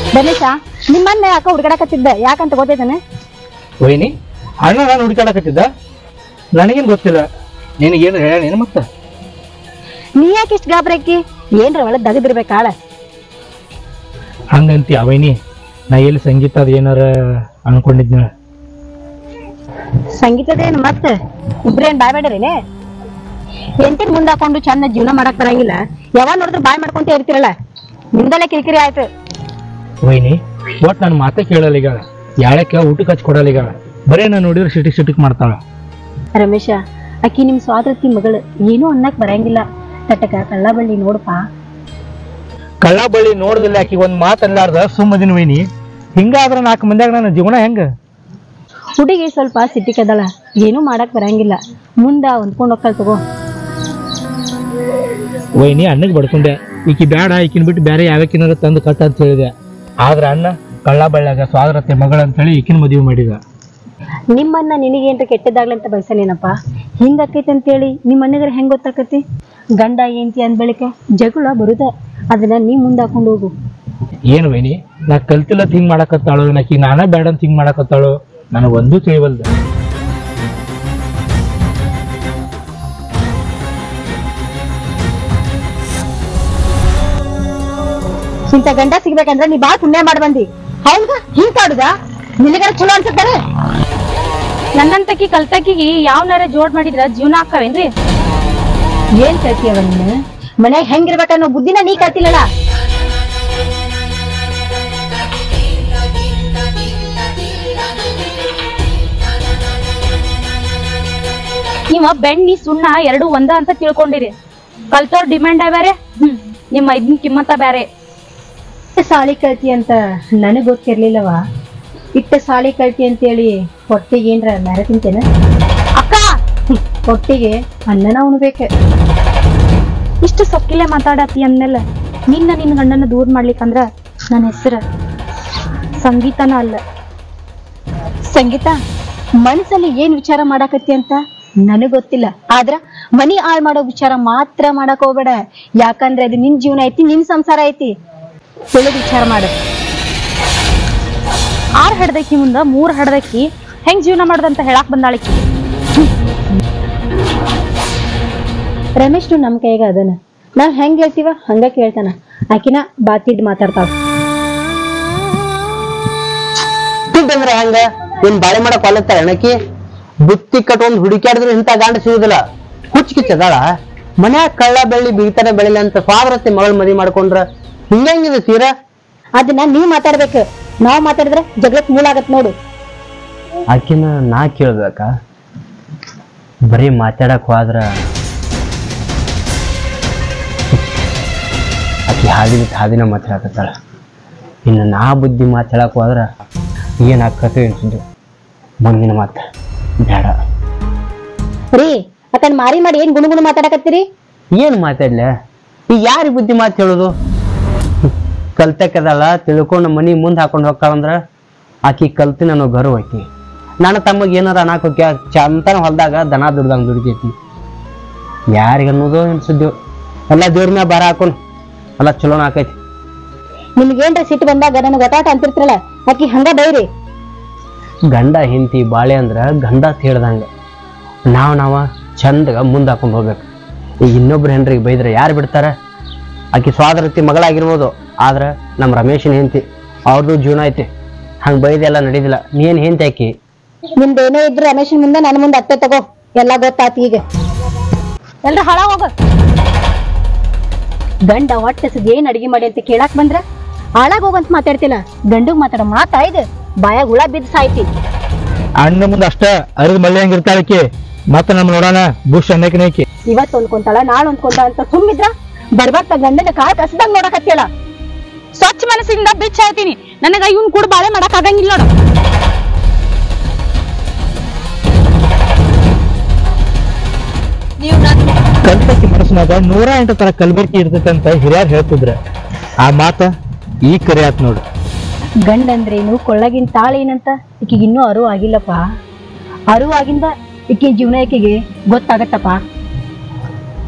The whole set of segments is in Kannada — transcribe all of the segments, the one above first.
ಗಣೇಶ ನಿಮ್ಮನ್ನ ಯಾಕ ಹುಡುಗಾಡಕತ್ತಿದ್ದ ಯಾಕಂತ ಗೊತ್ತೈತಾನೆ? ವೈನಿ ಅಣ್ಣ ನಾನು ಹುಡುಕಾಡಕತ್ತಿದ್ದ ನನಗೇನು ಗೊತ್ತಿಲ್ಲ. ನಿನಗೇನು ಹೇಳ ಮತ್ತ ನೀ ಯಾಕೆ ಇಷ್ಟು ಗಾಬರಾಕಿ? ಏನ್ರ ಒಳಗ್ ದಗದಿರ್ಬೇಕಾಳ ಹಂಗಂತಿ ಅವೈನಿ. ನಾ ಎಲ್ಲಿ ಸಂಗೀತ ಅದ ಏನಾರ ಅನ್ಕೊಂಡಿದ್ನ. ಸಂಗೀತದೇನು ಮತ್ತೆ ಇಬ್ರೇನ್ ಬಾಯ್ ಮಾಡ್ಯಾರೇನೆ? ಎಂಟಿನ ಮುಂದೆ ಹಾಕೊಂಡು ಚಂದ ಜೀವನ ಮಾಡಕ್ ಬರಂಗಿಲ್ಲ. ಯಾವಾಗ ನೋಡಿದ್ರೆ ಬಾಯ್ ಮಾಡ್ಕೊಂತ ಇರ್ತಿರಲ್ಲ, ನಿಮ್ದೆಲ್ಲ ಕಿರಿಕಿರಿ ಆಯ್ತು. ವೈನಿ ಒಟ್ ನನ್ನ ಮಾತೆ ಕೇಳಲ್ಲ ಈಗ. ಯಾಳಕ್ಕೆ ಊಟಕ್ಕೆ ಹಚ್ಚಿ ಕೊಡಲ್ಲ ಈಗ. ಬರೇ ನಾನು ನೋಡಿದ್ರೆ ಸಿಟಿಕ್ ಮಾಡ್ತಾಳ. ರಮೇಶ, ಆಕಿ ನಿಮ್ ಸ್ವಾತಂತ್ರ್ಯ ಮಗಳು, ಏನೂ ಅನ್ನಕ್ ಬರಂಗಿಲ್ಲ. ತಟಕ ಕಳ್ಳ ಬಳ್ಳಿ ನೋಡಪ್ಪ. ಕಳ್ಳ ಬಳ್ಳಿ ನೋಡ್ದಿಲ್ಲ ಆಕಿ ಒಂದ್ ಮಾತು ಅನ್ಲಾರ್ದ ಸುಮ್ಮದಿನ ವೈನಿ. ಹಿಂಗಾದ್ರ 4 ಮಂದಿಯಾಗ ನನ್ನ ಜೀವನ ಹೆಂಗ? ಹುಡುಗಿ ಸ್ವಲ್ಪ ಸಿಟ್ಟಿಕದಳ, ಏನೂ ಮಾಡಕ್ ಬರಂಗಿಲ್ಲ. ಮುಂದ ಹೊಂದ್ಕೊಂಡ್ ಹೋಗ್ತಾಳ ತಗೋ. ವೈನಿ ಅಣ್ಣಗೆ ಬಡ್ಕೊಂಡೆ, ಈಕಿ ಬ್ಯಾಡ, ಈಕಿನ ಬಿಟ್ಟು ಬೇರೆ ಯಾವಕ್ಕಿನಾರ ತಂದು ಕಟ್ಟ ಅಂತ ಹೇಳಿದೆ. ಆದ್ರ ಅಣ್ಣ ಕಳ್ಳ ಬಳ್ಳ್ಯಾಗ ಸ್ವಾತಂತ್ರ್ಯ ಮಗಳಂತೇಳಿ ಈಕಿನ ಮದುವೆ ಮಾಡಿದ. ನಿಮ್ಮನ್ನ ನಿನಗೇನ್ರ ಕೆಟ್ಟದಾಗ್ಲಂತ ಬಯಸನೇನಪ್ಪ. ಹಿಂಗಾಕೈತಿ ಅಂತೇಳಿ ನಿಮ್ಮ ಅಣ್ಣಗರ ಹೆಂಗ್ ಗೊತ್ತಾಕತಿ? ಗಂಡ ಏಂತಿ ಅಂದ ಬಳಿಕ ಜಗಳ ಬರುದ, ಅದನ್ನ ನೀ ಮುಂದೆ ಹಾಕೊಂಡು ಹೋಗು. ಏನ್ ವೈನಿ, ನಾ ಕಲ್ತಿಲ್ಲ ಹಿಂಗ್ ಮಾಡಕತ್ತಾಳು, ನಾಕಿ ನಾನ ಬೇಡ ಅಂತ ಹಿಂಗ್ ಮಾಡಕತ್ತಾಳು, ನನಗ ಒಂದೂ ತಿಳಿವಲ್ದ. ಇಂಥ ಗಂಡ ಸಿಗ್ಬೇಕಂದ್ರ ನೀ ಬಾಳ್ ಪುಣ್ಯ ಮಾಡಿ ಬಂದಿ. ಹೌದಾ? ಹಿಂಗ್ ಕಾಡುದ ನಿನಗಾರ ಚಲೋ ಅನ್ಸುತ್ತಾನೆ? ನನ್ನಂತಕಿ ಕಲ್ತಕಿಗೆ ಯಾವನಾರ ಜೋಡ್ ಮಾಡಿದ್ರ ಜೀವನ ಹಾಕವೇನ್ರಿ? ಏನ್ ಕಲ್ತಿಯವ ನೀನು? ಮನ್ಯಾಗ ಹೆಂಗಿರ್ಬೇಕನ್ನೋ ಬುದ್ಧಿನ ನೀ ಕಲ್ತಿಲ್ಲಲ್ಲ. ನೀವ ಬೆಣ್ಣಿ ಸುಣ್ಣ ಎರಡು ಒಂದ ಅಂತ ತಿಳ್ಕೊಂಡಿರಿ. ಕಲ್ತವ್ರ ಡಿಮ್ಯಾಂಡ್ ಬ್ಯಾರೆ, ನಿಮ್ಮ ಇದನ್ ಕಿಮ್ಮತ್ತ ಬ್ಯಾರೆ. ಸಾಲಿ ಕಲ್ತಿ ಅಂತ ನನಗ್ ಗೊತ್ತಿರ್ಲಿಲ್ಲವ. ಇಟ್ಟ ಸಾಲಿ ಕಲ್ತಿ ಅಂತೇಳಿ ಹೊಟ್ಟಿಗೆ ಏನ್ರ ಮ್ಯಾರ ತಿಂತೇನ? ಅಕ್ಕ, ಹೊಟ್ಟಿಗೆ ಅನ್ನನ ಉಣ್ಬೇಕ. ಇಷ್ಟು ಸೊಕ್ಕಿಲೆ ಮಾತಾಡತಿ ಅಂದ್ಮೇಲೆ ನಿನ್ನ ಗಂಡನ ದೂರ ಮಾಡ್ಲಿಕ್ಕಂದ್ರ ನನ್ನ ಹೆಸರ ಸಂಗೀತನ ಅಲ್ಲ. ಸಂಗೀತ, ಮನಸ್ಸಲ್ಲಿ ಏನ್ ವಿಚಾರ ಮಾಡಾಕತ್ತಿ ಅಂತ ನನಗ್ ಗೊತ್ತಿಲ್ಲ. ಆದ್ರ ಮನಿ ಹಾಳ್ ಮಾಡೋ ವಿಚಾರ ಮಾತ್ರ ಮಾಡಕ್ ಹೋಗ್ಬೇಡ. ಯಾಕಂದ್ರೆ ಅದು ನಿನ್ ಜೀವನ ಐತಿ, ನಿನ್ ಸಂಸಾರ ಐತಿ. ತಿಳಿದು ವಿಚಾರ ಮಾಡ. 6 ಹಡ್ದಕ್ಕಿ ಮುಂದ 3 ಹಡ್ದಕ್ಕಿ ಹೆಂಗ್ ಜೀವನ ಮಾಡ್ದಂತ ಹೇಳಾಕ್ ಬಂದಾಳಿಕಿ. ರಮೇಶ್ ನಮ್ ಕೈಗ ಅದನ, ನಾವ್ ಹೆಂಗ್ ಹೇಳ್ತೀವ ಹಂಗ ಕೇಳ್ತಾನ. ಆಕಿನ ಬಾತಿಡ್ ಮಾತಾಡ್ತಾವ. ತಿಂದ್ರೆ ಹಂಗ ಏನ್ ಬಾಳೆ ಮಾಡಕ್ ಹೊಲತ್ತಾಳ ಅಣಕಿ? ಬುತ್ತಿ ಕಟ್ಕೊಂಡ್ ಹುಡುಕ್ಯಾಡಿದ್ರು ಇಂತ ಗಾಂಡ ಸಿಗುದಿಲ್ಲ. ಹುಚ್ಚಿಚ್ಚದಾಳ. ಮನ್ಯಾಗ ಕಳ್ಳ ಬೆಳ್ಳಿ ಬೀಗ್ತಾನೆ ಬೆಳಿಲ್ಲ ಅಂತ ಸ್ವಾತಂತ್ರ್ಯ ಮಗಳ ಮದಿ ಮಾಡ್ಕೊಂಡ್ರ ಹಿಂಗಂಗಿದೆ ಸೀರಾ? ಅದನ್ನ ನೀವ್ ಮಾತಾಡ್ಬೇಕು. ನಾವ್ ಮಾತಾಡಿದ್ರೆ ಜಗಳಕ್ ಮೂಲ ಆಗತ್ ನೋಡು. ಆಕಿನ ನಾ ಕೇಳ್ಬೇಕ? ಬರೀ ಮಾತಾಡಕ್ ಹೋದ್ರ ಆಕಿ ಹಾದಿನ ಮಾತಾಡಕತ್ತಾಳ. ಇನ್ನು ನಾ ಬುದ್ಧಿ ಮಾತಾಡಕ್ ಹೋದ್ರ ಏನಾಕತಿ ಅನ್ಸುದು. ಮುಂದಿನ ಮಾತ ಬೇಡ ರೀ. ಅತನ್ ಮಾರಿ ಮಾಡಿ ಏನ್ ಗುಣಗುಣ ಮಾತಾಡಕತ್ತೀರಿ? ಏನ್ ಮಾತಾಡ್ಲ? ಈಗ ಯಾರಿಗೆ ಬುದ್ಧಿ ಮಾತು ಹೇಳುದು? ಕಲ್ತಕ್ಕದಲ್ಲ ತಿಳ್ಕೊಂಡು ಮನಿ ಮುಂದೆ ಹಾಕೊಂಡು ಹೋಗ್ತಾಳಂದ್ರ ಆಕಿ ಕಲ್ತಿ ನಾನು ಗರ್ವ ಆಕಿ. ನಾನು ತಮ್ಮಗ್ ಏನಾರ ಅನ್ನಾಕ ಹೋಗ್ಯ ಚಂತನ ಹೊಲ್ದಾಗ ದನ ದುಡ್ದಂಗ ದುಡಿತೈತಿ. ಯಾರಿಗ ಅನ್ನೋದು ಅನ್ಸಿದ್ದೇವು. ಎಲ್ಲ ದೇವ್ರ ಮ್ಯಾಗ ಬಾರ ಹಾಕೊಂಡು ಎಲ್ಲ ಚಲೋನ ಆಕೈತಿ. ನಿಮ್ಗೇನ್ರ ಸಿಟ್ಟು ಬಂದಾಗ ನನಗ್ ಗೊತ್ತಾಟ ಅಂತಿರ್ತಿರಲ್ಲ, ಆಕಿ ಹಂಗ ಬೈರಿ. ಗಂಡ ಹಿಂತಿ ಬಾಳೆ ಅಂದ್ರ ಗಂಡ ಹೇಳ್ದಂಗ ನಾವ ಚಂದಗ ಮುಂದೆ ಹಾಕೊಂಡು ಹೋಗ್ಬೇಕು. ಈಗ ಇನ್ನೊಬ್ರು ಹೆಂಡ್ರಿಗೆ ಬೈದ್ರೆ ಯಾರು ಬಿಡ್ತಾರ? ಆಕಿ ಸ್ವಾತಂತ್ರ್ಯ ಮಗಳಾಗಿರ್ಬೋದು, ಆದ್ರ ನಮ್ಮ ರಮೇಶನ್ ಹೆಂಡತಿ, ಅವ್ರದ್ದು ಜೀವನ ಐತಿ. ಹಂಗ ಬೈದೆಲ್ಲ ನಡೀದಿಲ್ಲ. ನೀನ್ ಹೆಂಡತಿ ಆಕಿ. ನಿಮ್ದೇನೇ ಇದ್ರು ರಮೇಶನ್ ಮುಂದೆ ನನ್ನ ಮುಂದೆ ಅತ್ತೆ ತಗೋ. ಎಲ್ಲಾ ಗೊತ್ತಾತಿ. ಈಗ ಎಲ್ರ ಹಾಳ ಹೋಗ. ಗಂಡ ಹೊಟ್ಟೆಸದ್ ಏನ್ ಅಡಿಗೆ ಮಾಡಿ ಅಂತ ಕೇಳಾಕ್ ಬಂದ್ರ ಹಾಳಾಗ್ ಹೋಗಂತ ಮಾತಾಡ್ತಿಲ್ಲ. ಗಂಡಗ್ ಮಾತಾಡ ಮಾತಾ ಇದು ಬಾಯಾಗ ಹುಳ ಬಿದ್ದು ಸಾಯ್ತಿ. ಅಣ್ಣ ಮುಂದೆ ಅಷ್ಟ ಅರಿದ ಮಳ್ಳಿ ಹಂಗಿರ್ತಾಳಕಿ. ಮತ್ತ ನಮ್ ನೋಡೋಣ ಬುಷ್ ಅನ್ನಕಿ. ಇವತ್ ಹೊಂದ್ಕೊಂತಾಳ, ನಾಳೆ ಹೊಂದ್ಕೊಂತಾಳ ಅಂತ ಸುಮ್ಮಿದ್ರ ಬರ್ಬರ್ತ ಗಂಡನ ಕಾಲ್ ಕಸದಂಗ್ ನೋಡಕತ್ತಿಯಲ್ಲ. ಸ್ವಚ್ಛ ಮನಸ್ಸಿಂದ ಬಿಚ್ಚ ಹೇಳ್ತೀನಿ. ನನಗ ಇವನ್ ಕೂಡ ಬಾಳೆ ಮಾಡಕ್ ಆಗಂಗಿಲ್ಲ ನೋಡು. ಕಲ್ತಕ್ಕಿ ಮನಸ್ಸಿನಾಗ 108 ತರ ಕಲ್ಬರ್ಕಿ ಇರ್ತೈತಂತ ಹಿರಿಯರ್ ಹೇಳ್ತಿದ್ರ. ಆ ಮಾತ ಈ ಕರೆ ಆತ್ ನೋಡು. ಗಂಡಂದ್ರೇನು ಕೊಳ್ಳಗಿನ ತಾಳೇನಂತ ಈಕಿಗೆ ಇನ್ನೂ ಅರಿವು ಆಗಿಲ್ಲಪ್ಪ. ಅರಿವಾಗಿಂದ ಈಕಿ ಜೀವನ ಈಕಿಗೆ ಗೊತ್ತಾಗತ್ತಪ್ಪ.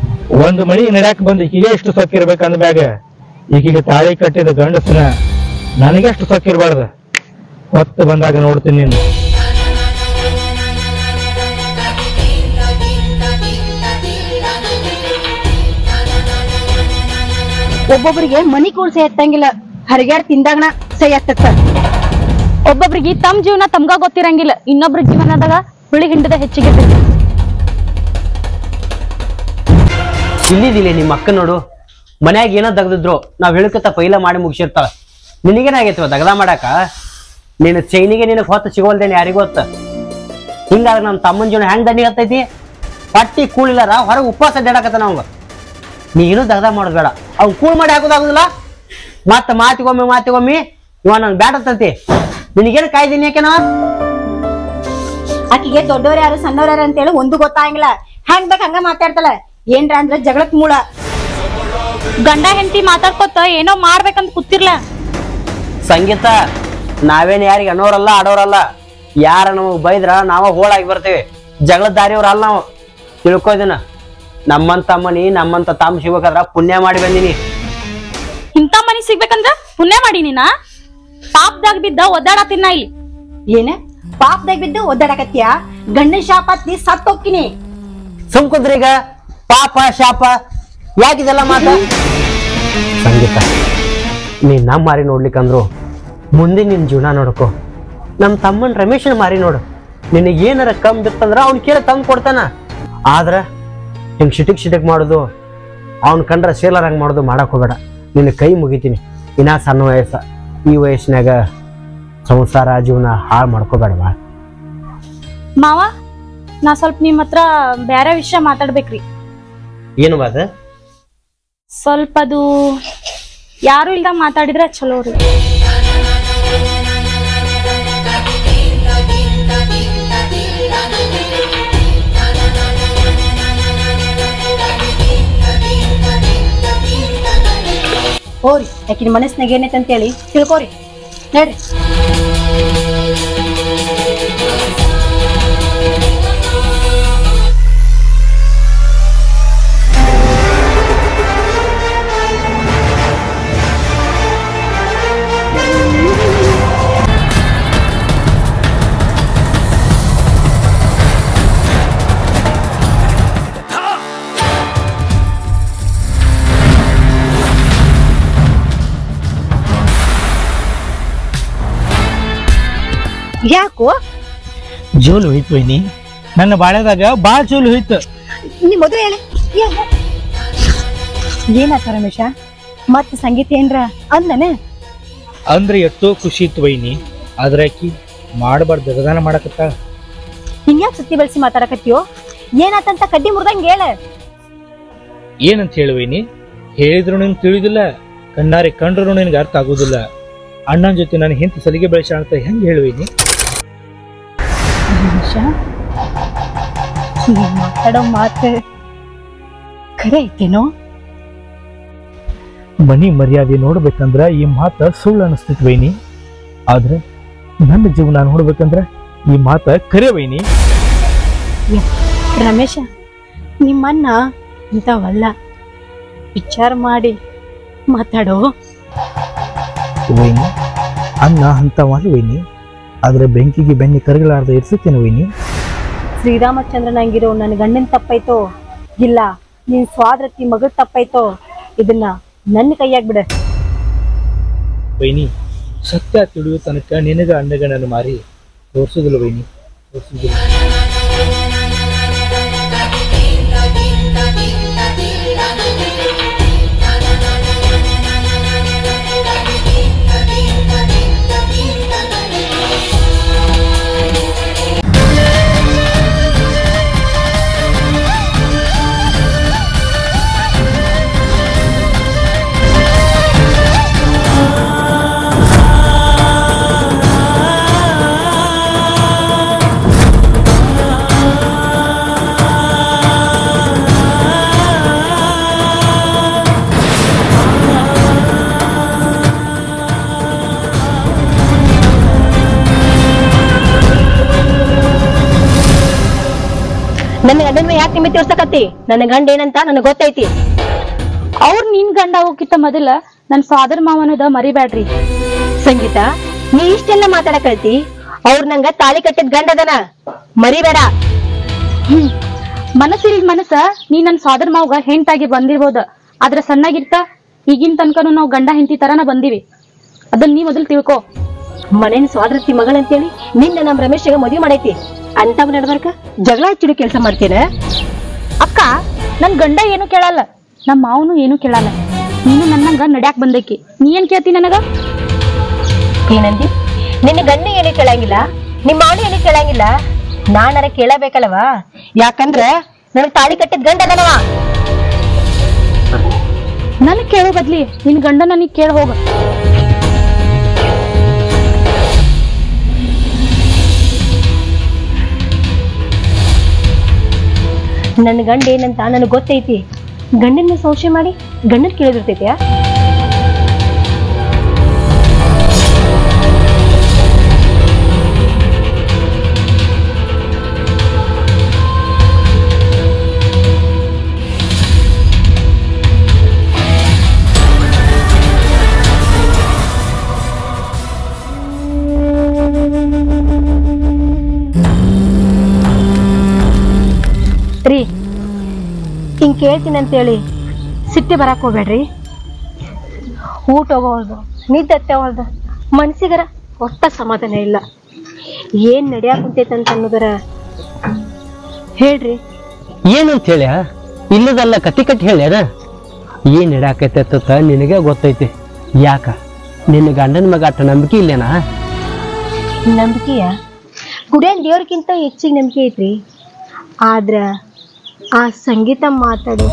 ಒಂದು ಮಳಿ ನಡ್ಯಾಕ ಬಂದು ಈಕಿಗೆ ಎಷ್ಟು ಸೊಕ್ಕಿರ್ಬೇಕಂದ ಮ್ಯಾಗ ಈಕಿಗೆ ತಾಳಿ ಕಟ್ಟಿದ ಗಂಡಸನ ನನಗೆ ಅಷ್ಟು ಸೊಕ್ಕಿರ್ಬಾರ್ದು. ಹೊತ್ತು ಬಂದಾಗ ನೋಡ್ತೀನಿ ನೀನು. ಒಬ್ಬೊಬ್ರಿಗೆ ಮನಿ ಕೂಳ್ ಸೈ ಎತ್ತಂಗಿಲ್ಲ, ಹರಿಗ್ಯಾಡ್ ತಿಂದಾಗಣ ಸೈ ಎತ್ತತ್ತ. ಒಬ್ಬೊಬ್ರಿಗೆ ತಮ್ಮ ಜೀವನ ತಮ್ಗ ಗೊತ್ತಿರಂಗಿಲ್ಲ, ಇನ್ನೊಬ್ರ ಜೀವನದಾಗ ಹುಳಿ ಹಿಂಡದ ಹೆಚ್ಚಿಗೆ. ಇಲ್ಲಿದಿಲ್ಲ ನಿಮ್ಮ ಅಕ್ಕ ನೋಡು, ಮನ್ಯಾಗ ಏನೋ ದಗದಿದ್ರು ನಾವ್ ಹೇಳ್ಕತ್ತ ಪೈಲ ಮಾಡಿ ಮುಗಿಸಿರ್ತಾಳ. ನಿನಗೇನಾಗೈತವ ದಗದ ಮಾಡಾಕ? ನೀನು ಚೈನಿಗೆ ನಿನಗೆ ಹೊತ್ತು ಸಿಗೋಲ್ದೇನೆ ಯಾರಿಗೂ ಗೊತ್ತ. ಹಿಂಗಾದ್ರೆ ನಮ್ಮ ತಮ್ಮನ ಜೀವನ ಹೆಂಗ್ ದಂಡಿಗೆ ಹತ್ತೈತಿ? ಪಟ್ಟಿ ಕೂಳಿಲ್ಲಾರ ಹೊರಗೆ ಉಪವಾಸ ಅಡ್ಡಾಡಕತ್ತ ಅವಂಗ. ನೀನು ದಗದ ಮಾಡೋದು ಬೇಡ, ಅವ್ನು ಕೂಳ್ ಮಾಡಿ ಹಾಕೋದಾಗುದಿಲ್ಲ. ಮತ್ತ ಮಾತಿಗೊಮ್ಮೆ ಇವ ನಂಗೆ ಬ್ಯಾಡತ್ತಂತಿ. ನಿನಗೇನು ಕಾಯ್ದೀನಿ ಯಾಕೆ ನಾವ? ಆಕಿಗೆ ದೊಡ್ಡವ್ರ ಯಾರು ಸಣ್ಣವ್ರ ಯಾರು ಅಂತೇಳಿ ಒಂದು ಗೊತ್ತಾಗಿಲ್ಲ, ಹೆಂಗ್ ಬೇಕ ಹಂಗ ಮಾತಾಡ್ತಾಳ. ಏನ್ರ ಅಂದ್ರ ಜಗಳಕ್ ಮೂಳ. ಗಂಡ ಹೆಂಡತಿ ಮಾತಾಡ್ಕೊತ ಏನೋ ಮಾಡ್ಬೇಕಂತ ಕೂತಿರ್ಲ. ಸಂಗೀತ, ನಾವೇನ್ ಯಾರಿಗೆ ಅನ್ನೋರಲ್ಲ ಆಡೋರಲ್ಲ. ಯಾರ ನಮಗ್ ಬೈದ್ರ ನಾವ ಹೋಳಾಗಿ ಬರ್ತೇವೆ, ಜಗಳದ ದಾರಿಯವ್ರ ಅಲ್ಲ ನಾವು. ತಿಳ್ಕೋದಿನ ನಮ್ಮಂತ ಮನಿ ನಮ್ಮಂತ ತಮ್ಮ ಸಿಗ್ಬೇಕಾದ್ರ ಪುಣ್ಯ ಮಾಡಿ ಬಂದಿನಿ. ಇಂಥ ಮನಿ ಸಿಗ್ಬೇಕಂದ್ರ ಪುಣ್ಯ ಮಾಡಿ ನೀನಾ? ಪಾಪದಾಗ ಬಿದ್ದ ಒದ್ದಾಡತಿನ ಇಲ್ಲಿ. ಏನ ಪಾಪದಾಗ ಬಿದ್ದು ಒದ್ದಾಡಕತ್ತೀಯ? ಗಂಡನ ಶಾಪ ಹತ್ತಿ ಸತ್ ಹೋಗ್ತೀನಿ. ಸುಮ್ಕುದ್ರೀಗ ಪಾಪ ಶಾಪ ಯಾಕಿದೆಲ್ಲ ಮಾತ? ಸಂಗೀತ, ನೀ ನಮ್ಮ ಮಾರಿ ನೋಡ್ಲಿಕ್ಕಂದ್ರು ಮುಂದೆ ನಿನ್ ಜೀವನ ನೋಡ್ಕೊ. ನಮ್ ತಮ್ಮನ್ ರಮೇಶನ್ ಮಾರಿ ನೋಡು. ನಿನಗೇನಾರ ಕಮ್ ಬಿತ್ತಂದ್ರ ಅವ್ನ್ ಕೇಳಿ ತಂದ್ ಕೊಡ್ತಾನ. ಆದ್ರ ಹಿಂಗ್ ಶಿಟಿಕ್ ಮಾಡೋದು, ಅವ್ನ್ ಕಂಡ್ರ ಸೇಲರ್ ಹಂಗ್ ಮಾಡೋದು ಮಾಡಕ್ ಹೋಗ್ಬೇಡ. ನಿನ್ನ ಕೈ ಮುಗಿತೀನಿ. ಇನ್ನ ಸಣ್ಣ ವಯಸ್ಸ, ಈ ವಯಸ್ಸಿನಾಗ ಸಂಸಾರ ಜೀವನ ಹಾಳು ಮಾಡ್ಕೋಬೇಡ. ಮಾವ, ನಾ ಸ್ವಲ್ಪ ನಿಮ್ ಹತ್ರ ಬ್ಯಾರೆ ವಿಷಯ ಮಾತಾಡ್ಬೇಕ್ರಿ. ಏನು ಬಾದ? ಸ್ವಲ್ಪ ಅದು ಯಾರು ಇಲ್ದಾಗ ಮಾತಾಡಿದ್ರೆ ಚಲೋ ರೀ. ಹೋರಿ ಯಾಕಿನ ಮನಸ್ನಾಗ ಏನೈತೆ ಅಂತೇಳಿ ತಿಳ್ಕೋರಿ. ನಡ್ರಿ. ಯಾಕೋ ಜೋಲು ಹೋಯ್ತು ವೈನಿ, ನನ್ನ ಬಾಳೆದಾಗ ಬಾಳ ಜೋಲು ಹೋಯ್ತು. ನೀ ಮೊದಲು ಹೇಳಿ ಏನಾತ ರಮೇಶ? ಮತ್ತ ಸಂಗೀತ ಏನ್ರ ಅಂದನೆ? ಅಂದ್ರೆ ಎಷ್ಟೋ ಖುಷಿ ಇತ್ತು ವೈನಿ, ಆದ್ರೆ ಆಕಿ ಮಾಡಬಾರ್ದು ಜಗದಾನ ಮಾಡಕತ್ತ. ಹಿಂಗ್ಯಾಕ್ ಸುತ್ತಿ ಬೆಳೆಸಿ ಮಾತಾಡಕತ್ತೀಯೋ? ಏನಾತಂತ ಕಡ್ಡಿ ಮುರ್ದಂಗ ಹೇಳ. ಏನಂತ ಹೇಳಿ ವೈನಿ? ಹೇಳಿದ್ರು ನಿನ್ ತಿಳಿದಿಲ್ಲ, ಕಣ್ಣಾರೆ ಕಂಡ್ರು ನಿನ್ಗೆ ಅರ್ಥ ಆಗುದಿಲ್ಲ. ಅಣ್ಣನ ಜೊತೆ ನಾನು ಹೆಂತ ಸಲಿಗೆ ಬೆಳೆಸ ಅಂತ ಹೆಂಗ್ ಹೇಳುವೀನಿ? ಮಾತಾಡೋ ಮಾತು ಖರೆ ಐತೇನೋ? ಮನಿ ಮರ್ಯಾದೆ ನೋಡ್ಬೇಕಂದ್ರ ಈ ಮಾತ ಸುಳ್ಳು ಅನಿಸ್ತೈತಿ ವೈನಿ, ಆದ್ರೆ ನನ್ನ ಜೀವನ ನೋಡ್ಬೇಕಂದ್ರ ಈ ಮಾತ ಖರೆ ವೈನಿ. ರಮೇಶ, ನಿಮ್ಮನ್ನ ಇಂಥವಲ್ಲ, ವಿಚಾರ ಮಾಡಿ ಮಾತಾಡೋ. ವೈನಿ, ಅನ್ನ ಅಂತವಲ್ಲ ವೈನಿ, ಆದ್ರೆ ಬೆಂಕಿಗೆ ಬೆನ್ನಿ ಕರಗಲಾರ್ದ ಇರ್ಸುತ್ತೇನೆ ವೈನಿ. ಶ್ರೀರಾಮಚಂದ್ರನಂಗಿರೋ ನನ್ನ ಗಂಡನ ತಪ್ಪೈತೋ ಇಲ್ಲ ನಿನ್ ಸ್ವಾದ್ರತಿ ಮಗಳ ತಪ್ಪೈತೋ, ಇದನ್ನ ನನ್ನ ಕೈಯಾಗ ಬಿಡ. ವೈನಿ, ಸತ್ಯ ತಿಳಿಯೋ ತನಕ ನಿನಗ ಅಣ್ಣಗ ನನ್ನ ಮಾರಿ ತೋರ್ಸುದಿಲ್ಲ ವೈನಿ, ತೋರ್ಸುದಿಲ್ಲ. ನನ್ನ ಗಂಡನ ಯಾಕೆ ನಿಮ್ಮಿ ತೋರ್ಸಕತ್ತಿ? ನನ್ನ ಗಂಡ ಏನಂತ ನನಗೆ ಗೊತ್ತೈತಿ. ಅವ್ರ ನಿನ್ ಗಂಡ ಹೋಗಿತ್ತ ಮೊದಲ ನನ್ ಫಾದರ್ ಮಾವನದ ಮರಿಬ್ಯಾಡ್ರಿ. ಸಂಗೀತ, ನೀ ಇಷ್ಟೆಲ್ಲ ಮಾತಾಡಕಲ್ತಿ, ಅವ್ರ ನಂಗ ತಾಳಿ ಕಟ್ಟಿದ ಗಂಡದನ ಮರಿಬೇಡ. ಮನಸ್ಸಿಲ್ ಮನಸ್ಸ ನೀ ನನ್ ಫಾದರ್ ಮಾವಗ ಹೆಂಟಾಗಿ ಬಂದಿರ್ಬೋದ, ಆದ್ರ ಸಣ್ಣಾಗಿರ್ತ ಈಗಿನ ತನಕನು ನಾವು ಗಂಡ ಹೆಂಡತಿ ತರಾನ ಬಂದಿವಿ. ಅದನ್ನ ನೀ ಮೊದಲು ತಿಳ್ಕೊ. ಮನೇನ ಸ್ವಾದ್ರತಿ ಮಗಳಂತೇಳಿ ನಿನ್ನ ನಮ್ ರಮೇಶ್ಗ ಮದ್ವಿ ಮಾಡೈತಿ ಅಂತವ್ ನಡ್ಬರ್ಕ ಜಗಳ ಹಚ್ಚಿಡು ಕೆಲಸ ಮಾಡ್ತೀರ. ಅಕ್ಕ, ನನ್ ಗಂಡ ಏನು ಕೇಳಲ್ಲ, ನಮ್ ಮಾವನು ಏನು ಕೇಳಲ್ಲ. ನೀನು ನನ್ನಂಗ ನಡ್ಯಾಕ್ ಬಂದೈಕಿ, ನೀ ಏನ್ ಕೇಳ್ತಿ ನನಗ? ಏನಂದಿ? ನಿನ್ನ ಗಂಡ ಏನು ಕೇಳಂಗಿಲ್ಲ, ನಿಮ್ಮ ಮಾವನು ಏನು ಕೇಳಂಗಿಲ್ಲ, ನಾನರ ಕೇಳಬೇಕಲ್ವಾ? ಯಾಕಂದ್ರ ನನಗ್ ತಾಳಿ ಕಟ್ಟಿದ ಗಂಡ ಅದನವ. ನನ್ ಕೇಳೋ ಬದ್ಲಿ ನಿನ್ ಗಂಡನ ನೀ ಕೇಳ ಹೋಗ. ನನ್ನ ಗಂಡ ಏನಂತ ನನಗ್ ಗೊತ್ತೈತಿ. ಗಂಡನ ಸಂಶಯ ಮಾಡಿ ಗಂಡನ್ ಕೇಳಿದಿರ್ತೈತಿಯಾ? ರೀ, ಹಿಂಗ್ ಕೇಳ್ತೀನಿ ಅಂತೇಳಿ ಸಿಟ್ಟಿ ಬರಾಕ್ ಹೋಗ್ಬೇಡ್ರಿ. ಊಟ ಹೋಗೋದು, ನಿದ್ದೆ ಹೋದ, ಮನ್ಸಿಗರ ಒಟ್ಟ ಸಮಾಧಾನ ಇಲ್ಲ. ಏನ್ ನಡ್ಯಾಕ ಕುಂತೈತಂತ ಅನ್ನೋದರ ಹೇಳ್ರಿ. ಏನಂತ ಹೇಳ? ಇಲ್ಲದಲ್ಲ ಕತ್ತಿ ಕಟ್ಟಿ ಹೇಳ್ಯಾರ. ಏನ್ ನಡ್ಯಾಕೈತ ನಿನಗೆ ಗೊತ್ತೈತಿ. ಯಾಕ ನಿನ್ನ ಗಂಡನ ಮಗ ಅಟ್ಟ ನಂಬಿಕೆ ಇಲ್ಲೇನಾ? ನಂಬಿಕೆಯ ಗುಡಿಯನ್ ದೇವ್ರಕ್ಕಿಂತ ಹೆಚ್ಚಿಗೆ ನಂಬಿಕೆ ಐತ್ರಿ. ಆದ್ರ ಆ ಸಂಗೀತ ಮಾತಾಡು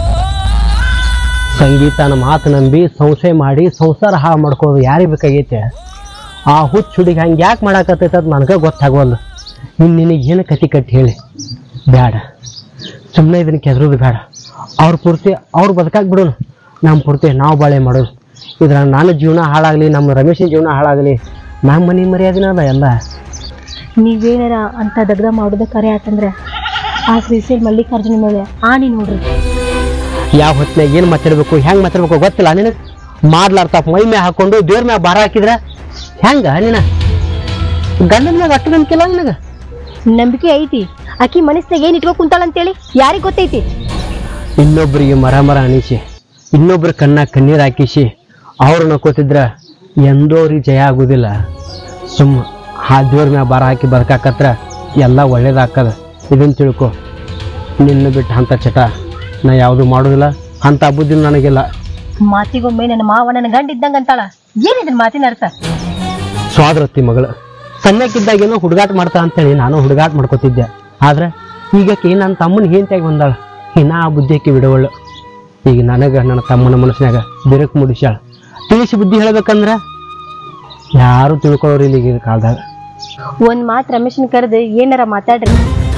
ಸಂಗೀತನ ಮಾತು ನಂಬಿ ಸಂಶಯ ಮಾಡಿ ಸಂಸಾರ ಹಾಳು ಮಾಡ್ಕೋದು ಯಾರಿಗೆ ಬೇಕಾಗೈತೆ? ಆ ಹುಚ್ಚ ಹುಡುಗಿ ಹಂಗೆ ಯಾಕೆ ಮಾಡಾಕತ್ತೈತೆ ಅದು ನನಗೆ ಗೊತ್ತಾಗೋಲ್ಲ. ನಿನಗೇನು ಕತಿ ಕಟ್ಟಿ ಹೇಳಿ ಬೇಡ, ಸುಮ್ಮನೆ ಇದನ್ನ ಕೆದರೋದು ಬೇಡ. ಅವ್ರ ಪೂರ್ತಿ ಅವ್ರು ಬದುಕಾಕ್ ಬಿಡೋಣ, ನಮ್ಮ ಪೂರ್ತಿ ನಾವು ಬಾಳೆ ಮಾಡೋದು. ಇದ್ರ ನನ್ನ ಜೀವನ ಹಾಳಾಗಲಿ, ನಮ್ಮ ರಮೇಶನ ಜೀವನ ಹಾಳಾಗಲಿ, ನಮ್ಮ ಮನೆ ಮರ್ಯಾದಿನ ಅದ ಎಲ್ಲ. ನೀವೇನಾರ ಅಂತ ದಗ್ದ ಮಾಡೋದ ಕರೆ ಆತಂದ್ರೆ ಆ ಶ್ರೀಶೈಲ್ ಮಲ್ಲಿಕಾರ್ಜುನ ಮೇಲೆ ಆಣಿ ನೋಡ್ರಿ. ಯಾವ ಹೊತ್ತಿನಾಗ ಏನು ಮಾತಾಡ್ಬೇಕು, ಹೆಂಗೆ ಮಾತಾಡ್ಬೇಕು ಗೊತ್ತಿಲ್ಲ ನಿನಗೆ. ಮಾಡ್ಲಾರ್ತಾಪ ಮೈ ಮ್ಯಾಗ ಹಾಕೊಂಡು ದೇವ್ರ ಮ್ಯಾಗ ಭಾರ ಹಾಕಿದ್ರ ಹೆಂಗ? ನೀನ ಗಂಡನ ಮ್ಯಾಗ ಅಟ್ಟು ನಂಬಿಕೆಲ್ಲ ನಿನಗ? ನಂಬಿಕೆ ಐತಿ. ಆಕಿ ಮನಸ್ನಾಗ ಏನ್ ಇಟ್ಕೋ ಕುಂತಾಳಂತೇಳಿ ಯಾರಿಗ್ ಗೊತ್ತೈತಿ? ಇನ್ನೊಬ್ರಿಗೆ ಮರ ಅನಿಸಿ, ಇನ್ನೊಬ್ರ ಕಣ್ಣಾಗ ಕಣ್ಣೀರ್ ಹಾಕಿಸಿ ಅವ್ರು ನಕ್ಕೋತಿದ್ರ ಎಂದೋರಿಗೆ ಜಯ ಆಗುದಿಲ್ಲ. ಸುಮ್ಮ ಆ ದೇವ್ರ ಮ್ಯಾಗ ಭಾರ ಹಾಕಿ ಬದುಕಾಕತ್ರ ಎಲ್ಲ ಒಳ್ಳೇದಾಕದ. ಇದನ್ನ ತಿಳ್ಕೊ. ನಿನ್ನ ಬಿಟ್ಟು ಅಂತ ಚಟ ನಾ ಯಾವುದು ಮಾಡೋದಿಲ್ಲ, ಅಂತ ಬುದ್ಧಿ ನನಗಿಲ್ಲ. ಮಾತಿಗೊಮ್ಮೆ ನನ್ನ ಮಾವ ನನ್ನ ಗಂಡ ಇದ್ದಂಗ ಅಂತಾಳ. ಏನಿದ್ರ ಮಾತಿನ ಅರ್ಥ? ಸ್ವಾದ್ರತಿ ಮಗಳು ಸಣ್ಣಕ್ಕಿದ್ದಾಗೇನೋ ಹುಡುಗಾಟ ಮಾಡ್ತಾ ಅಂತೇಳಿ ನಾನು ಹುಡುಗಾಟ ಮಾಡ್ಕೋತಿದ್ದೆ. ಆದ್ರೆ ಈಗಕ್ಕೆ ನನ್ನ ತಮ್ಮನ ಹೆಂಡತಿಯಾಗಿ ಬಂದಾಳ. ಇನ್ನ ಆ ಬುದ್ಧಿಯಕ್ಕೆ ಬಿಡವಳು. ಈಗ ನನಗೆ ನನ್ನ ತಮ್ಮನ ಮನಸ್ಸಿನಾಗ ಬಿರುಕು ಮುಡಿಸ್ಯಾಳ. ತಿಳಿಸಿ ಬುದ್ಧಿ ಹೇಳ್ಬೇಕಂದ್ರ ಯಾರು ತಿಳ್ಕೊಳ್ಳೋರು ಇಲ್ಲಿ ಈಗಿನ ಕಾಲದಾಗ. ಒಂದ್ ಮಾತ್ ರಮೇಶನ್ ಕರೆದು ಏನಾರ ಮಾತಾಡ್ರಿ.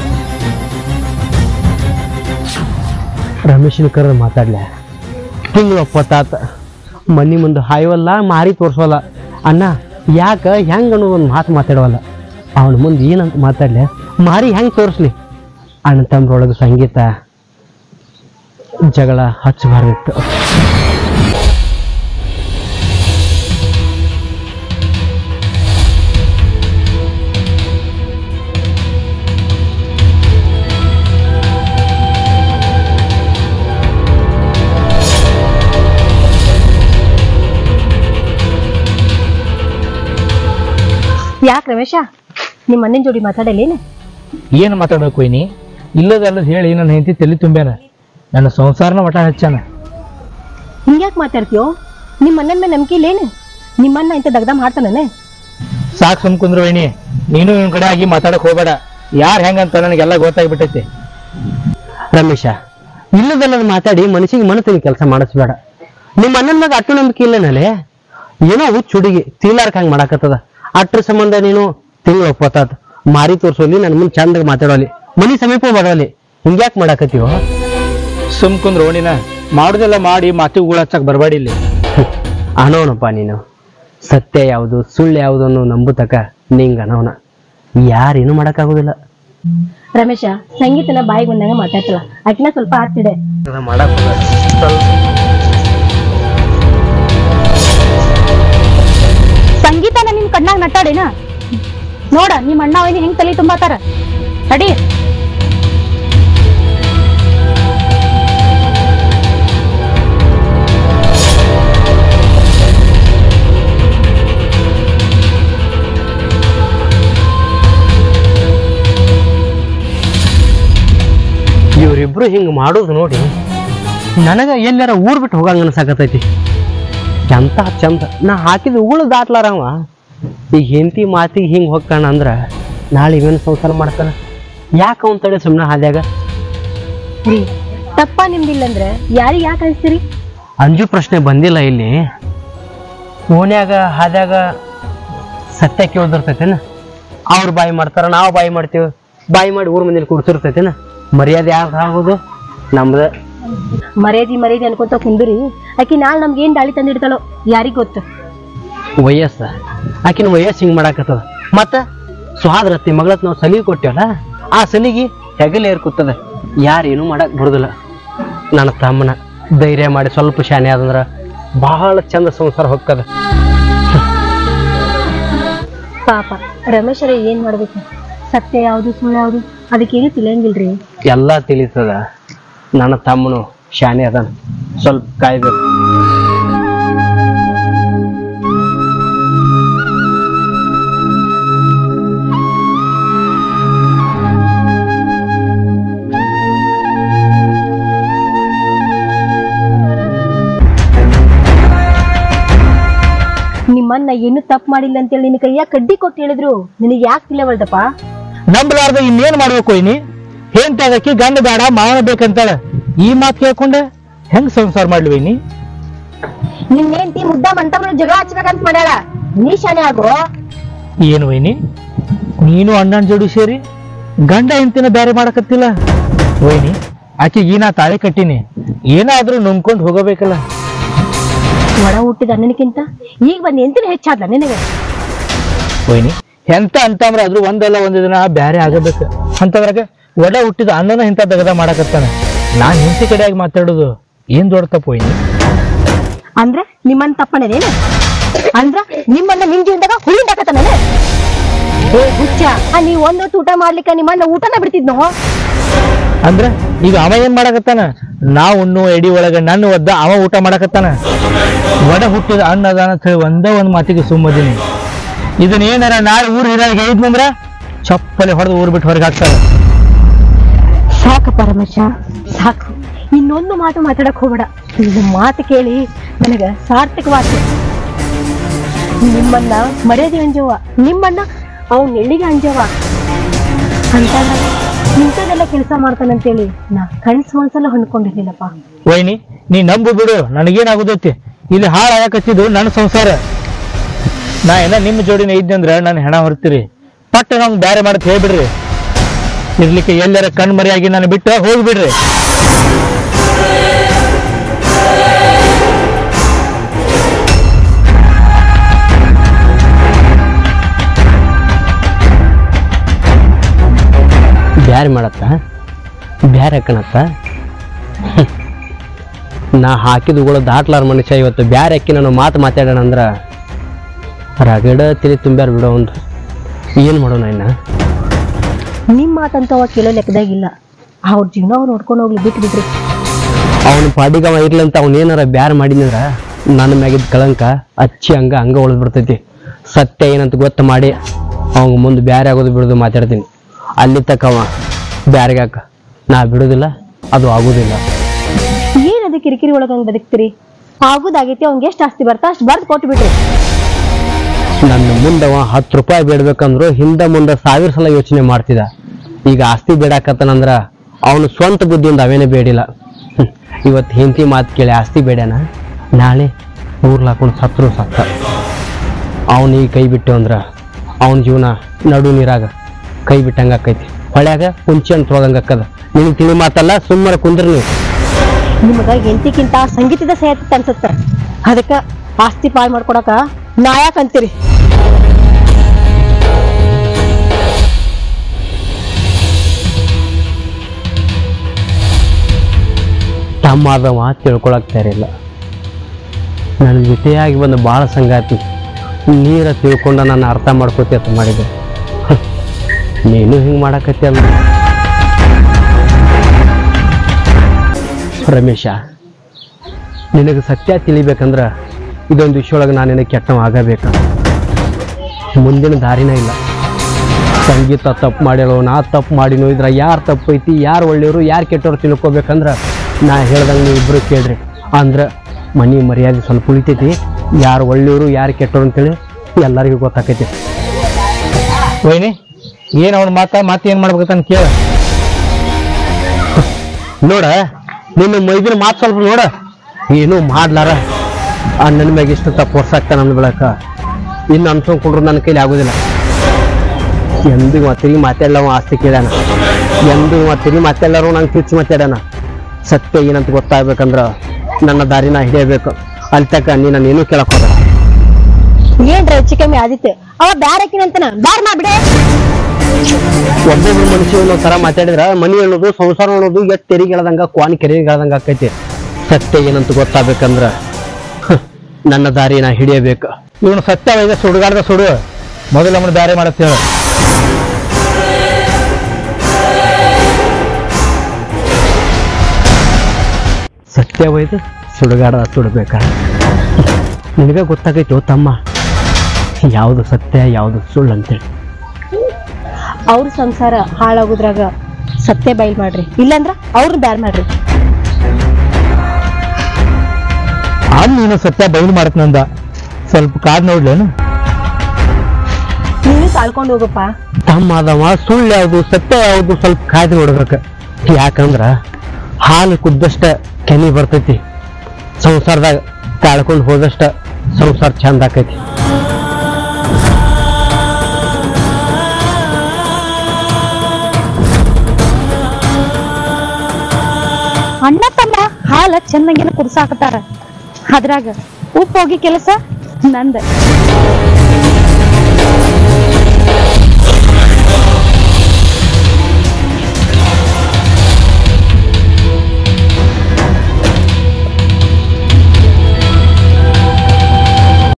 ರಮೇಶನ ಕರೆದು ಮಾತಾಡ್ಲ? ತಿಂಗಳು ಒಪ್ಪತ್ತಾತ, ಮನಿ ಮುಂದೆ ಹಾಯವಲ್ಲ, ಮಾರಿ ತೋರ್ಸೋಲ್ಲ. ಅಣ್ಣ ಯಾಕ ಹೆಂಗ ಅನ್ನೋ ಒಂದು ಮಾತು ಮಾತಾಡವಲ್ಲ. ಅವನ ಮುಂದೆ ಏನಂತ ಮಾತಾಡ್ಲೆ, ಮಾರಿ ಹೆಂಗೆ ತೋರಿಸ್ಲಿ? ಅಣ್ಣ ತಮ್ಮರೊಳಗೆ ಸಂಗೀತ ಜಗಳ ಹಚ್ಚಬಾರ್ದಿತ್ತು. ಯಾಕೆ ರಮೇಶ, ನಿಮ್ಮ ಅಣ್ಣನ ಜೋಡಿ ಮಾತಾಡಲೇನು? ಏನು ಮಾತಾಡಬೇಕು ವೈನಿ? ಇಲ್ಲದಲ್ಲದ ಹೇಳಿ ನನ್ನ ಹೆಂಡತಿ ತಲೆ ತುಂಬ್ಯಾನ, ನನ್ನ ಸಂಸಾರನ ಒಟ ಹಚ್ಚಾನ. ಹಿಂಗ್ಯಾಕೆ ಮಾತಾಡ್ತೀಯೋ? ನಿಮ್ಮ ಅಣ್ಣನ ಮೇಲೆ ನಂಬಿಕೆ ಇಲ್ಲೇನು? ನಿಮ್ಮಣ್ಣ ಇಂಥ ದಗ್ದ ಮಾಡ್ತಾನೆ? ಸಾಕು ಸುಮ್ಕುಂದ್ರ ವೈನಿ, ನೀನು ಇವನ್ ಕಡೆ ಆಗಿ ಮಾತಾಡಕ್ ಹೋಗ್ಬೇಡ. ಯಾರು ಹೆಂಗಂತ ನನಗೆಲ್ಲ ಗೊತ್ತಾಗ್ಬಿಟ್ಟೈತಿ. ರಮೇಶ, ಇಲ್ಲದಲ್ಲದ ಮಾತಾಡಿ ಮನಸ್ಸಿಗೆ ಮನಸ್ಸಿನ ಕೆಲಸ ಮಾಡಿಸ್ಬೇಡ. ನಿಮ್ಮ ಅಣ್ಣನ ಮ್ಯಾಗ ಅಟ್ಟು ನಂಬಿಕೆ ಇಲ್ಲನಲ್ಲೇ? ಏನೋ ಹುಚ್ಚ ಹುಡುಗಿ ತೀಲಾರ್ಕ ಹಂಗೆ ಮಾಡಾಕತ್ತದ. ಅಟ್ರ ಸಂಬಂಧ ನೀನು ತಿಂಗಳು ಒಪ್ಪತ್ತಾತ, ಮಾರಿ ತೋರ್ಸೋಲಿ, ನನ್ನ ಮುಂದೆ ಚಂದಾಗ ಮಾತಾಡೋಲಿ, ಮನಿ ಸಮೀಪ ಬರೋಲಿ. ಹಿಂಗ್ಯಾಕೆ ಮಾಡಾಕತ್ತೀವೋ? ಸುಮ್ಕುಂದ್ರ ಓಣಿನ ಮಾಡುದೆಲ್ಲ ಮಾಡಿ ಮಾತಿಗೆ ಹಚ್ಚಕ್ ಬರಬೇಡಿ ಇಲ್ಲಿ. ಅನ್ನೋನಪ್ಪ ನೀನು. ಸತ್ಯ ಯಾವುದು ಸುಳ್ಳು ಯಾವುದು ಅನ್ನೋ ನಂಬುತಕ ನಿಂಗ ಅನ್ನೋನ. ಯಾರೇನು ಮಾಡಕ್ಕಾಗೋದಿಲ್ಲ. ರಮೇಶ, ಸಂಗೀತನ ಬಾಯಿಗೆ ಬಂದಾಗ ಮಾತಾಡ್ತಲ್ಲ, ಅಕ್ಕಿನ ಸ್ವಲ್ಪ ಆಡ್ತಿಡೆ. ಮಾಡಕ್ ಮಾತಾಡಿನ ನೋಡ ನಿಮ್ಮ ಅಣ್ಣ ಅವನಿ ಹೆಂಗ್ ತಲೆ ತುಂಬಾತಾರ ತಡಿ. ಇವರಿಬ್ರು ಹಿಂಗ್ ಮಾಡೋದು ನೋಡಿ ನನಗ ಎಲ್ಲಾರ ಊರ್ ಬಿಟ್ಟು ಹೋಗಂಗ ಅನ್ಸಾಕತೈತಿ. ಎಂತ ಚಂದ ನಾ ಹಾಕಿದ ಉಗುಳು ದಾಟ್ಲಾರವ ಈಗ ಹೆಂಡತಿ ಮಾತಿಗೆ ಹಿಂಗ್ ಹೋಗ್ತಾನ ಅಂದ್ರ ನಾಳೆ ಇವೇನು ಸಂಸಾರ ಮಾಡ್ತಾನ. ಯಾಕ ಅವನ್ ತಡೆ ಸುಮ್ಮನೆ ಹಾದ್ಯಾಗ ರೀ ತಪ್ಪ ನಿಮ್ದಿಲ್ಲಂದ್ರ ಯಾರಿಗೆ ಯಾಕೆ ಅನ್ಸ್ತೀರಿ? ಅಂಜು ಪ್ರಶ್ನೆ ಬಂದಿಲ್ಲ ಇಲ್ಲಿ. ಓನ್ಯಾಗ ಹಾದ್ಯಾಗ ಸತ್ಯ ಕೇಳ್ದಿರ್ತೈತೇನ? ಅವ್ರ ಬಾಯಿ ಮಾಡ್ತಾರ, ನಾವು ಬಾಯಿ ಮಾಡ್ತೀವಿ. ಬಾಯಿ ಮಾಡಿ ಊರ್ ಮಂದಿಲಿ ಕುಡ್ಸಿರ್ತೈತೇನ? ಮರ್ಯಾದೆ ಯಾರು ಆಗೋದು ನಮ್ದ. ಮರ್ಯಾದಿ ಅನ್ಕೊಂತ ಕುಂದ್ರಿ ಆಕಿ ನಾಳೆ ನಮ್ಗೆ ಏನ್ ದಾಳಿ ತಂದಿಡ್ತಾಳೋ ಯಾರಿಗ್ ಗೊತ್ತು. ವಯಸ್ಸ ಆಕಿನ ವಯಸ್ಸು ಹಿಂಗ್ ಮಾಡಾಕತ್ತದ. ಮತ್ತ ಸ್ವಾದ್ರತಿ ಮಗಳತ್ ನಾವು ಸಲಿಗೆ ಕೊಟ್ಟೇವಲ್ಲ, ಆ ಸಲಿಗೆ ಹೆಗಲ ಏರ್ಕುತ್ತದ. ಯಾರೇನು ಮಾಡಕ್ ಬರುದಿಲ್ಲ. ನನ್ನ ತಮ್ಮನ ಧೈರ್ಯ ಮಾಡಿ ಸ್ವಲ್ಪ ಶಾನೆ ಆದಂದ್ರ ಬಹಳ ಚಂದ ಸಂಸಾರ ಹೊಕ್ಕದ. ಪಾಪ ರಮೇಶರ ಏನ್ ಮಾಡ್ಬೇಕು? ಸತ್ಯ ಯಾವ್ದು ಸುಳ್ಳು ಯಾವ್ದು ಅದಕ್ಕೇನು ತಿಳಿಯಂಗಿಲ್ರಿ. ಎಲ್ಲಾ ತಿಳಿತದ. ನನ್ನ ತಮ್ಮನು ಶಾನೆ ಅದಾನ, ಸ್ವಲ್ಪ ಕಾಯ್ಬೇಕು. ನಿಮ್ಮನ್ನ ಏನು ತಪ್ಪು ಮಾಡಿಲ್ಲ ಅಂತೇಳಿ ನಿನ್ನ ಕೈಯಾಗ ಕಡ್ಡಿ ಕೊಟ್ಟು ಹೇಳಿದ್ರು ನಿನಗೆ ಯಾಕೆ ತಿಳಿಯವಲ್ದಪ್ಪ? ನಂಬಲಾರ್ದ ಇನ್ನೇನ್ ಮಾಡ್ಬೇಕು ಇನಿ? ಹೆಂಡತಿ ಗಂಡ ಬೇಡ ಮಾವನ ಬೇಕಂತಾಳ. ಈ ಮಾತು ಕೇಳ್ಕೊಂಡ ಹೆಂಗ್ ಸಂಸಾರ ಮಾಡ್ಲಿವೈನಿ? ನಿನ್ನ ಹೆಂಡತಿ ಮುದ್ದ ಮಂಟಪನ ಜಗಳ ಹಚ್ಬೇಕಂತ ಮಾಡ್ಯಾಳ. ನೀ ಶಾನೆ ಆಗೋ. ಏನು ವೈನಿ, ನೀನು ಅಣ್ಣನ ಜೋಡಿ ಸೇರಿ ಗಂಡ ಹೆಂಡತಿನ ಬ್ಯಾರೆ ಮಾಡಕತ್ತಿಲ್ಲ ವೈನಿ? ಆಕೆಗೆ ನಾ ತಾಳಿ ಕಟ್ಟಿನಿ, ಏನಾದ್ರೂ ನುಂಗ್ಕೊಂಡು ಹೋಗಬೇಕಲ್ಲ. ಒಡ ಹುಟ್ಟಿದ ಅಣ್ಣನಕ್ಕಿಂತ ಈಗ ಬಂದ್ ಎಂತಿನ ಹೆಚ್ಚಾದ್ಲ ನಿನಗೆ? ವೈನಿ ಎಂತ ಅಂತಂದ್ರ ಆದ್ರೂ ಒಂದಲ್ಲ ಒಂದ್ ದಿನ ಬ್ಯಾರೆ ಆಗಬೇಕು. ಅಂತದ್ರಾಗ ಒಡ ಹುಟ್ಟಿದ ಅಣ್ಣನ ಇಂತ ದಗದ ಮಾಡಕತ್ತಾನ. ನಾನ್ ಹಿಂಸೆ ಕಡೆಯಾಗಿ ಮಾತಾಡೋದು ಏನ್ ದೊಡ್ಡ ತಪ್ಪು ವೈನಿ? ಅಂದ್ರೆ ನಿಮ್ಮನ್ನ ತಪ್ಪನೇನ? ಅಂದ್ರ ನಿಮ್ಮನ್ನ ನಿಮ್ ಜೀವನದಾಗ ಹುಳಿದಾಕತ್ತಾನ? ಹುಚ್ಚ, ನೀವ್ ಒಂದೊತ್ತು ಊಟ ಮಾಡ್ಲಿಕ್ಕ ನಿಮ್ಮನ್ನ ಊಟನ ಬಿಡ್ತಿದ್ನೋ? ಅಂದ್ರ ಈಗ ಅವ ಏನ್ ಮಾಡಕತ್ತಾನ? ನಾವ್ ಉಣ್ಣು ಎಡಿ ಒಳಗ ನನ್ನ ಒದ್ದ ಅವ ಊಟ ಮಾಡಕತ್ತಾನ. ಒಡ ಹುಟ್ಟಿದ ಅಣ್ಣ ಅದಾನ ಅಂತ ಹೇಳಿ ಒಂದ್ ಮಾತಿಗೆ ಸುಮ್ಮದೀನಿ. ಇದನ್ನ ಏನಾರ ನಾಳೆ ಊರ್ ಹಿರಿಯಾಗಿ ಹೇಳಿದ್ನಂದ್ರ ಚಪ್ಪಲಿ ಹೊಡೆದು ಊರ್ ಬಿಟ್ಟು ಹೊರಗೆ ಹಾಕ್ತಾರ. ಸಾಕಪ್ಪ ರಮೇಶ, ಸಾಕು. ಇನ್ನೊಂದು ಮಾತು ಮಾತಾಡಕ್ ಹೋಗ್ಬೇಡ. ನಿನ್ನ ಮಾತು ಕೇಳಿ ನನಗ ಸಾರ್ಥಕವಾದ. ನಿಮ್ಮನ್ನ ಮರ್ಯಾದೆ ಅಂಜವ, ನಿಮ್ಮನ್ನ ಅವ್ನ ಎಳ್ಳಿಗೆ ಅಂಜವ ಅಂತ ಇಂಥದೆಲ್ಲ ಕೆಲಸ ಮಾಡ್ತಾನಂತೇಳಿ ನಾ ಕಣ್ಸ್ ಮನ್ಸಲ್ಲ ಹೊಂದ್ಕೊಂಡಿರ್ಲಿಲ್ಲಪ್ಪ. ವೈನಿ ನೀ ನಂಬು ಬಿಡು, ನನಗೇನಾಗುದೈತಿ? ಇಲ್ಲಿ ಹಾಳಾಗಕತ್ತಿದ್ದು ನನ್ನ ಸಂಸಾರ. ನಾ ಏನ ನಿಮ್ಮ ಜೋಡಿನ ಇದ್ದಂದ್ರ ನಾನು ಹೆಣ ಹೊರ್ತೀರಿ. ಪಟ್ಟ ನಮ್ಗೆ ಬ್ಯಾರೆ ಮಾಡತ್ ಹೇಳ್ಬಿಡ್ರಿ. ಇರ್ಲಿಕ್ಕೆ ಎಲ್ಲರ ಕಣ್ ಮರಿಯಾಗಿ ನಾನು ಬಿಟ್ಟು ಹೋಗ್ಬಿಡ್ರಿ. ಬ್ಯಾರೆ ಮಾಡತ್ತ, ಬ್ಯಾರೆ ಹಾಕಣತ್ತ. ನಾ ಹಾಕಿದಗಳು ದಾಟ್ಲಾರ ಮನುಷ್ಯ ಇವತ್ತು ಬ್ಯಾರೆ ಹಾಕಿ ನಾನು ಮಾತಾಡೋಣ ಅಂದ್ರ ರಗಡ ತಿಳಿ ತುಂಬ್ಯಾರ ಬಿಡೋ. ಒಂದು ಏನ್ ಮಾಡೋಣ ಇನ್ನ? ನಿಮ್ ಮಾತಂತವ ಕೇಳೋ ಲೆಕ್ಕದಾಗಿಲ್ಲ. ಅವ್ರ ಜೀವನ ಅವ್ರು ನೋಡ್ಕೊಂಡು ಹೋಗ್ಲಿ, ಬಿಟ್ಟು ಬಿಡ್ರಿ. ಅವನ ಪಾಡಿಗವ ಇರ್ಲಂತ ಅವನೇನಾರ ಬ್ಯಾರ ಮಾಡಿದ್ರ ನನ್ನ ಮ್ಯಾಗಿದ್ ಕಳಂಕ ಹಚ್ಚಿ ಹಂಗ ಉಳಿದ್ಬಿಡ್ತೈತಿ. ಸತ್ಯ ಏನಂತ ಗೊತ್ತ ಮಾಡಿ ಅವಂಗ ಮುಂದೆ ಬ್ಯಾರೆ ಆಗೋದು ಬಿಡೋದು ಮಾತಾಡ್ತೀನಿ. ಅಲ್ಲಿ ತಕ್ಕವ ಬ್ಯಾರೆಗಾಕ ನಾ ಬಿಡುದಿಲ್ಲ, ಅದು ಆಗುದಿಲ್ಲ. ಏನದು ಕಿರಿಕಿರಿ ಒಳಗಂಗ್ ಬದುಕ್ತಿರಿ? ಆಗುದಾಗೈತಿ, ಅವ್ನಿಗೆ ಎಷ್ಟು ಆಸ್ತಿ ಬರ್ತಾ ಅಷ್ಟು ಬರ್ದು ಕೊಟ್ಟು ಬಿಡ್ರಿ. ನನ್ನ ಮುಂದವ 10 ರೂಪಾಯಿ ಬೇಡ್ಬೇಕಂದ್ರು ಹಿಂದ ಮುಂದ 1000 ಸಲ ಯೋಚನೆ ಮಾಡ್ತಿದ್ದ. ಈಗ ಆಸ್ತಿ ಬೇಡಾಕತ್ತನಂದ್ರ ಅವನು ಸ್ವಂತ ಬುದ್ಧಿಯಿಂದ ಅವೇನೇ ಬೇಡಿಲ್ಲ. ಇವತ್ತು ಹೆಂಡತಿ ಮಾತು ಕೇಳಿ ಆಸ್ತಿ ಬೇಡ್ಯಾನ, ನಾಳೆ ಊರ್ಲಾಕೊಂಡು ಸತ್ರು ಸತ್ತ. ಅವನಿಗೆ ಕೈ ಬಿಟ್ಟು ಅಂದ್ರ ಅವನ ಜೀವನ ನಡು ನೀರಾಗ ಕೈ ಬಿಟ್ಟಂಗ ಆಕೈತಿ. ಹೊಳ್ಯಾಗ ಕುಂಚಿ ಅಂತ ಹೋದಂಗ ಅಕ್ಕದ. ನಿನಗೆ ತಿಳಿ ಮಾತಲ್ಲ, ಸುಮ್ಮನೆ ಕುಂದ್ರ ನೀವು. ನಿಮಗ ಎಂತಿಕ್ಕಿಂತ ಸಂಗೀತದ ಸಹಿತ ಅನ್ಸುತ್ತ. ಅದಕ್ಕ ಆಸ್ತಿ ಪಾಲ್ ಮಾಡ್ಕೊಡಕ ನಾಯಕ್ ಅಂತೀರಿ. ತಮ್ಮಾದವ ತಿಳ್ಕೊಳಕ್ ತಯಾರಿಲ್ಲ. ನನ್ನ ಜೊತೆಯಾಗಿ ಬಂದು ಭಾಳ ಸಂಗಾತಿ ನೀರ ತಿಳ್ಕೊಂಡ ನಾನು ಅರ್ಥ ಮಾಡ್ಕೋತಿ ಅಂತ ಮಾಡಿದೆ. ನೀನು ಹಿಂಗೆ ಮಾಡಕತ್ತಿ ಅಲ್ಲ ರಮೇಶ. ನಿನಗೆ ಸತ್ಯ ತಿಳಿಬೇಕಂದ್ರೆ ಇದೊಂದು ವಿಷಯೊಳಗೆ ನಾನು ನಿನಗೆ ಕೆಟ್ಟವ ಆಗಬೇಕು. ಮುಂದಿನ ದಾರಿನೇ ಇಲ್ಲ. ಸಂಗೀತ ತಪ್ಪು ಮಾಡ್ಯಾಳೋ ನಾ ತಪ್ಪು ಮಾಡಿನೋ ಇದ್ರ ಯಾರು ತಪ್ಪು ಐತಿ ಯಾರು ಒಳ್ಳೆಯವರು ಯಾರು ಕೆಟ್ಟವ್ರು ತಿಳ್ಕೊಬೇಕಂದ್ರೆ ನಾ ಹೇಳ್ದಂಗೆ ನೀವು ಇಬ್ಬರು ಕೇಳ್ರಿ. ಅಂದ್ರೆ ಮನೆ ಮರ್ಯಾದೆ ಸ್ವಲ್ಪ ಉಳಿತೈತಿ. ಯಾರು ಒಳ್ಳೆಯವರು ಯಾರು ಕೆಟ್ಟವ್ರು ಅಂತೇಳಿ ಎಲ್ಲರಿಗೂ ಗೊತ್ತಾಕೈತಿ. ವೈನಿ ಏನು ಅವ್ನ ಮಾತು ಏನು ಮಾಡ್ಬೇಕಂತ ಕೇಳ. ನೋಡ ನಿನ್ನ ಮೈದಿನ ಮಾತು ಸ್ವಲ್ಪ ನೋಡ. ಏನೂ ಮಾಡ್ಲಾರ ನನ್ನ ಮ್ಯಾಗ ಇಷ್ಟು ತಪ್ಪು ವರ್ಷಾಗ್ತಾನೆ ನನ್ನ ಬೆಳಕ ಇನ್ನು ಅನ್ಸ್ಕೊಂಡ್ರು ನನ್ನ ಕೈಲಿ ಆಗೋದಿಲ್ಲ. ಎಂದಿಗೂ ತಿರುಗಿ ಮಾತಾಡ್ಲವ ಆಸ್ತಿ ಕೇಳ್ಯಾನ. ಎಂದಿಗೂ ತಿರುಗಿ ಮಾತಾಡ್ಲಾರು ನಂಗೆ ತಿರ್ಚಿ ಮಾತಾಡ್ಯಾನ. ಸತ್ಯ ಏನಂತ ಗೊತ್ತಾಗ್ಬೇಕಂದ್ರ ನನ್ನ ದಾರಿನ ಹಿಡಿಯಬೇಕು. ಅಲ್ಲಿ ತಕ್ಕ ನೀ ನಾನು ಏನೂ ಕೇಳಕ್ ಹೋದ. ಏನ್ರ ಹೆಚ್ಚು ಕಮ್ಮಿ ಆದಿತ್ತು ಅವ ಬ್ಯಾರಕಿನಂತನ ಬ್ಯಾರ್ ಮಾಡ್ಬಿಡೆ. ಒಬ್ಬೊಬ್ಬರು ಮನುಷ್ಯ ಒಂದೊಂದ್ ತರ ಮಾತಾಡಿದ್ರ ಮನಿ ಅನ್ನೋದು ಸಂಸಾರ ಅನ್ನೋದು ಎಷ್ಟು ತೆರಿಗೆ ಹೇಳ್ದಂಗ ಕ್ವಾನ್ ಕೆರೆಗೆ ಹೇಳ್ದಂಗ ಆಕೈತಿ. ಸತ್ಯ ಏನಂತ ಗೊತ್ತಾಗ್ಬೇಕಂದ್ರ ನನ್ನ ದಾರಿನ ಹಿಡಿಯಬೇಕು. ಇವನು ಸತ್ಯ ವೈದ ಸುಡುಗಾಡ್ದ ಸುಡು ಮೊದಲು ನಮ್ಮನ್ನು ಬ್ಯಾರೆ ಮಾಡತ್ತೆ ಹೇಳ. ಸತ್ಯ ಒಯ್ದು ಸುಡುಗಾಡ ಸುಡಬೇಕ. ನಿನಗ ಗೊತ್ತಾಗೈತೋ ತಮ್ಮ ಯಾವುದು ಸತ್ಯ ಯಾವುದು ಸುಳ್ಳು ಅಂತೇಳಿ. ಅವ್ರ ಸಂಸಾರ ಹಾಳಾಗೋದ್ರಾಗ ಸತ್ಯ ಬಯಲ್ ಮಾಡ್ರಿ, ಇಲ್ಲಾಂದ್ರ ಅವ್ರನ್ನ ಬ್ಯಾರ್ ಮಾಡ್ರಿ. ನೀನು ಸತ್ಯ ಬಯಲು ಮಾಡತ್ನಂದ ಸ್ವಲ್ಪ ಕಾದ್ ನೋಡ್ಲೇನು. ನೀನು ತಾಳ್ಕೊಂಡು ಹೋಗಪ್ಪ. ತಮ್ಮ ಅದವ ಸುಳ್ಳು ಯಾವುದು ಸತ್ಯ ಯಾವುದು ಸ್ವಲ್ಪ ಕಾಯ್ದು ನೋಡ್ಬೇಕ. ಯಾಕಂದ್ರ ಹಾಲು ಕುದ್ದಷ್ಟ ಕೆನಿ ಬರ್ತೈತಿ. ಸಂಸಾರದಾಗ ತಾಳ್ಕೊಂಡು ಹೋದಷ್ಟ ಸಂಸಾರ ಚಂದ ಆಕೈತಿ. ಅಣ್ಣ ತಮ್ಮ ಹಾಲ ಚೆನ್ನಾಗೇನ ಕುಡ್ಸಾಕತ್ತಾರ. ಅದ್ರಾಗ ಉಪ್ಪು ಹೋಗಿ ಕೆಲಸ ನಂದ.